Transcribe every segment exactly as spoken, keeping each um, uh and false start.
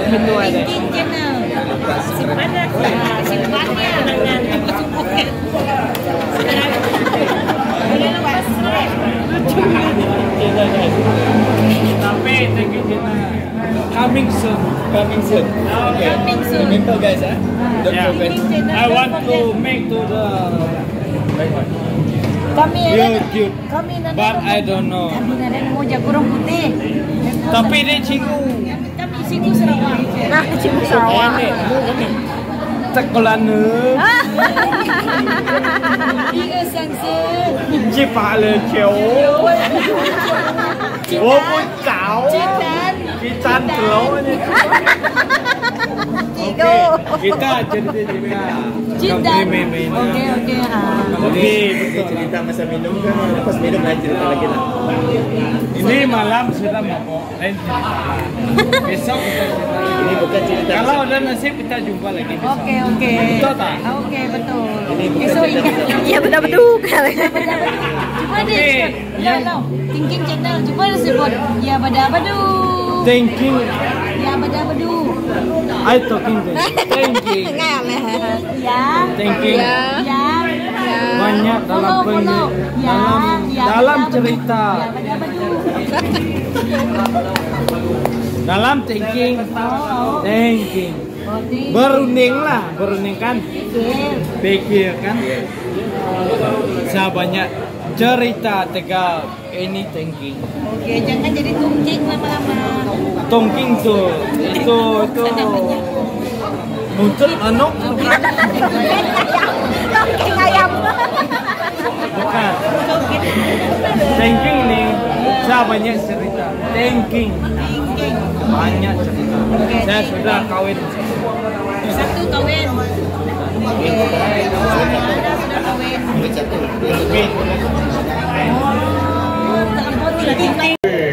Itu ada. Thinking channel. Simpannya, simpannya. Boleh lepas. Tapi thinking channel. Coming soon. Coming soon. Okay. Coming soon. Remember guys, ah. Don't Yeah. forget. I want to make to the Kami YouTube, kami nanti but I don't know. Kami nanti mau jagung putih. Tapi dia cikgu. Kami sini Sarawak. Nah, cikgu Sarawak. Sekolah ni. Iya sangsi. Cepat le ciao. Oh pun kau. Citan. Citan telur ni. Cikgu. Kita cerita-cerita. Citan. Main-main. Okey okey ha. Okey, betul. Cerita masa minum kan, lepas minum lain cerita lagi lah. Ini malam sudah mabok. Lain cerita. Besok kita cerita. Ini bukan cerita. Kalau ada nasib kita jumpa lagi besok. Okey okey. Betul tak? Okey betul. Ini bukan Esok cerita. ingat. Iya betul-betul. Cuba deh Okey, sebut. Ya yang- no. Thinking channel. Cuba deh sebut. Ya bada badu. Thinking. Ya bada badu. I talking this. Thinking. Nggak lah. Ya. Thinking. Ya. Ya. Banyak dalam Follow, peng follow. Ya, dalam ya, dalam bada badu. cerita. Ya bada badu. Dalam thinking. Oh. Thinking. Oh, thinking. Berunding lah, berunding kan? Pikir. Pikir kan? Saya banyak cerita tegal ini thinking. Oke, jangan jadi tungking lama-lama. Tongking tuh itu itu muncul anok Tongking ayam. bukan. Thinking nih saya banyak cerita. Thinking Thinking. banyak cerita. Saya sudah kawin. Satu kawin. Oke. Sudah sudah kawin. Oh, telepon lagi.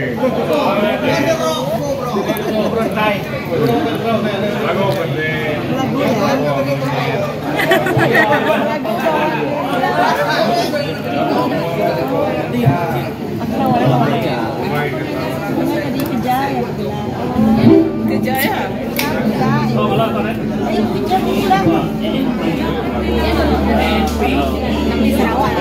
Kejaya. Ayo pijak pulang. Kami Sarawak.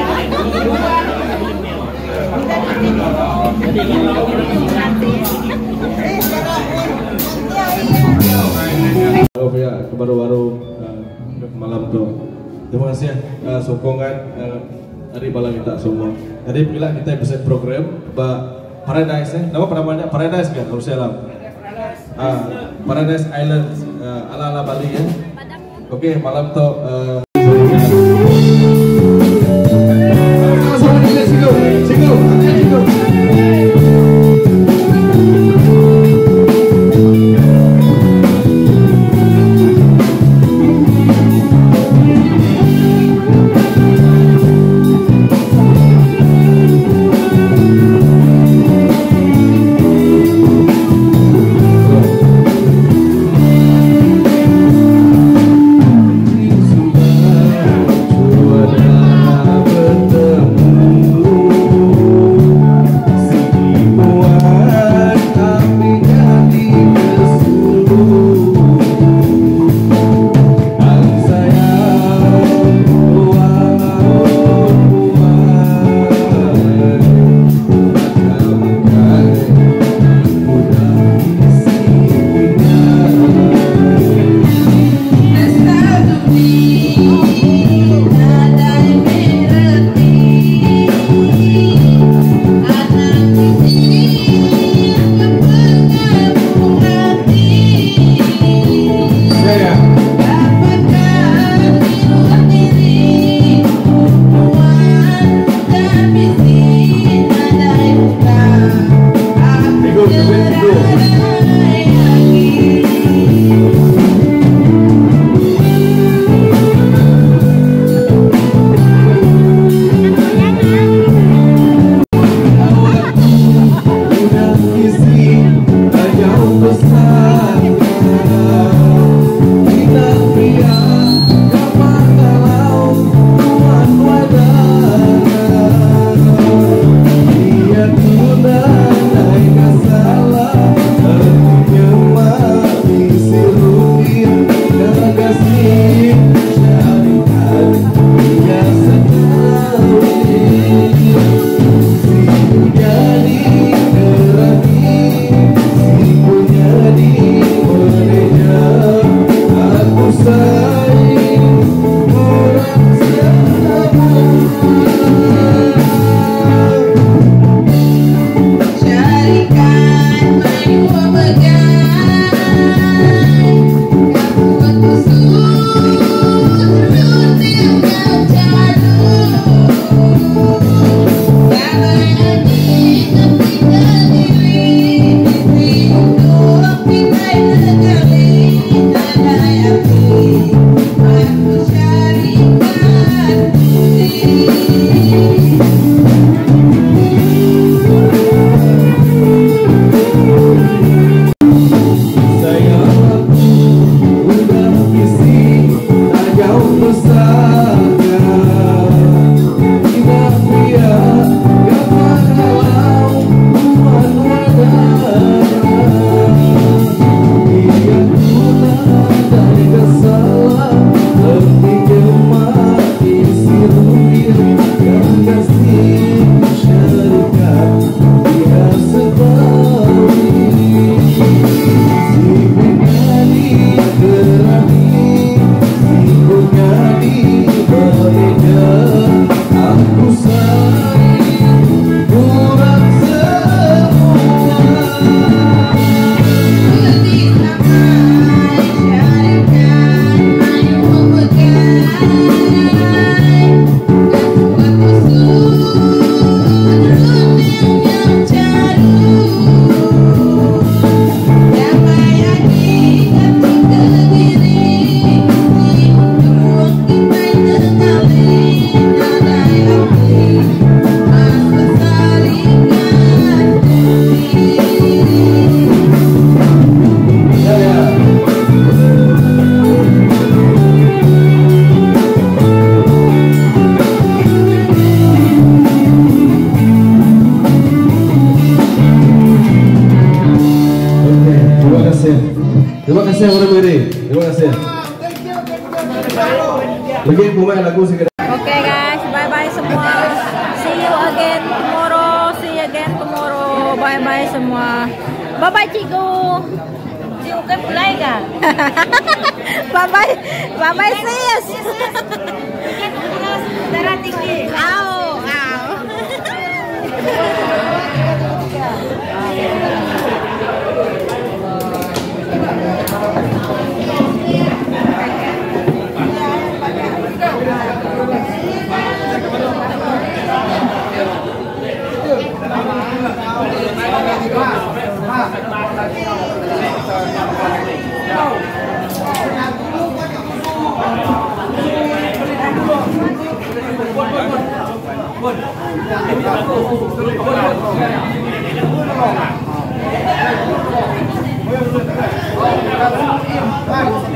Oh ya, baru-baru uh, malam tuh. Terima kasih ya uh, sokongan uh, dari bala kita semua. Jadi bila kita bisa program ba Paradise ya, nama namanya Paradise kan harus salam. Ah, Paradise Island uh, ala-ala Bali ya. Oke, malam tuh uh, Subhanallah kasih. Terima kasih yang udah beri. Terima kasih. Lagi pemain lagu sih. Oke guys, bye bye semua. See you again tomorrow. See you again tomorrow. Bye bye semua. Bye bye Ciku. Ciku kan mulai kan? Bye bye. Bye bye sis. Darah tinggi. Au, au. Bun.